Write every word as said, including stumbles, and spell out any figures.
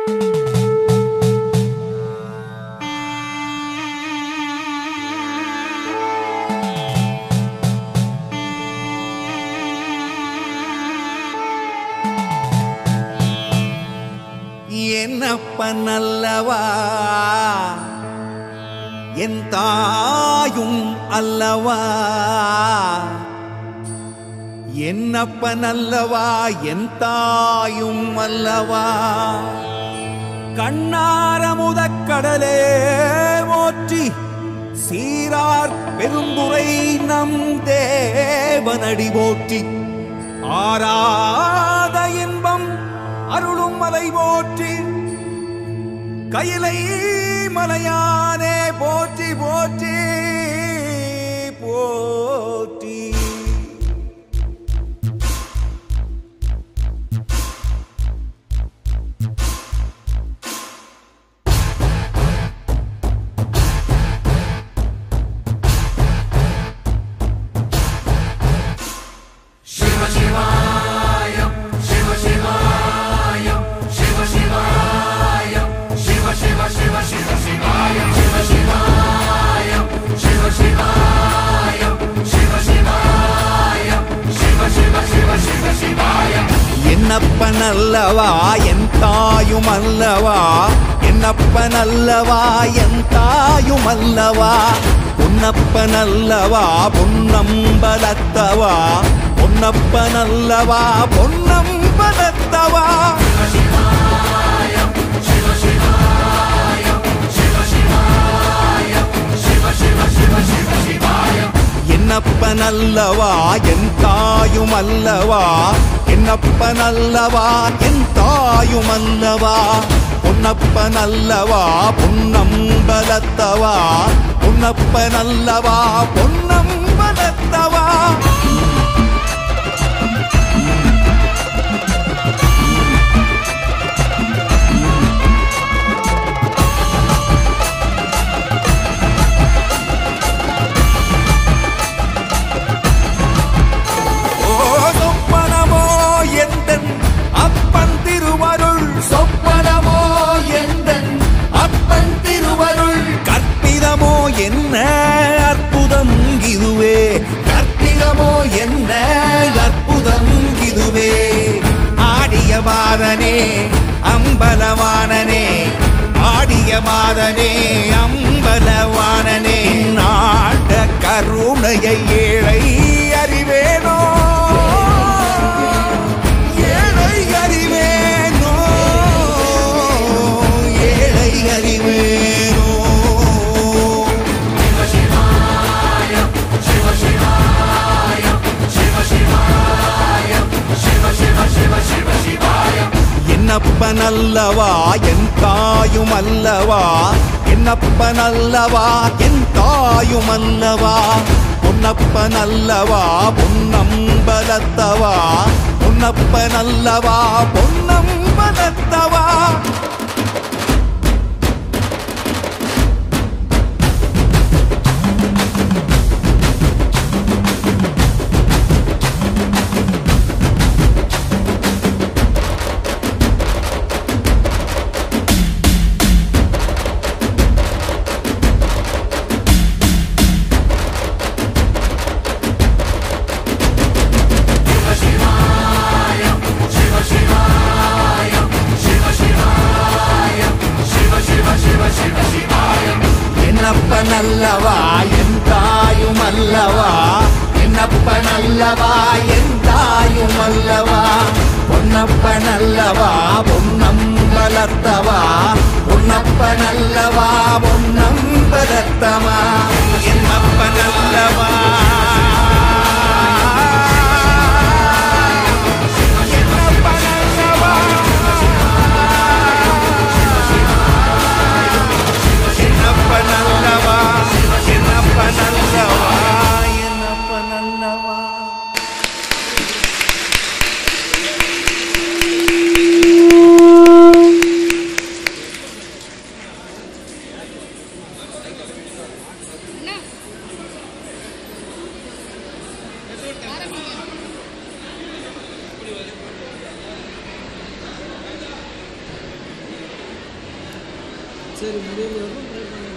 என்னப்பனல்லவா என் தாயும் அல்லவா என்னப்பனல்லவா என் தாயும் அல்லவா கண்ணாரமுதக்கடலே போற்றி சீரார் பெருந்துரை நம் தேவனடி போற்றி ஆராத இன்பம் அருளும் மலை போற்றி கையிலை மலையானே போற்றி போற்றி போற்றி என்னப்பனல்லவா என் தாயும் அல்லவா என்னப்பனல்லவா என் தாயும் அல்லவா பொன்னப்பனல்லவா பொன்னம்பலத்தவா பொன்னப்பனல்லவா பொன்னம்பலத்தவா என்னப்பனல்லவா என் தாயும் அல்லவா என்னப்பனல்லவா என் தாயும் அல்லவா பொன்னப்பனல்லவா பொன்னம்பலத்தவா பொன்னப்பனல்லவா பொன்னம்பலத்தவா என்ன அற்புதம் இதுவே கற்பிதமோ என்ன அற்புதம் இதுவே ஆடிய மாதனே அம்பலவானனே ஆடிய மாதனே அம்பலவானனே நாட கருணையை ஏழை அறிவேனோ ஏழை அறிவேனோ ஏழை அறிவேனோ என்னப்பனல்லவா என் தாயும் அல்லவா என்னப்பனல்லவா என் தாயும் அல்லவா பொன்னப்பனல்லவா பொன்னம்பலத்தவா பொன்னப்பனல்லவா பொன்னம்பலத்தவா என்னப்பனல்லவா என் தாயும் அல்லவா என்னப்பனல்லவா என் தாயும் அல்லவா பொன்னப்பனல்லவா பொன்னம்பலத்தவா பொன்னப்பனல்லவா பொன்னம்பலத்தவா என்னப்பனல்லவா என்னப்பனல்லவா என்னப்பனல்லவா என்னப்பனல்லவா சரி முடியல ட்ரை பண்ணி